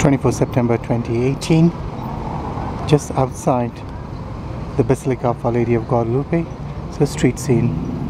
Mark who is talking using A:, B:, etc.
A: 24 September 2018, just outside the Basilica of Our Lady of Guadalupe. So street scene.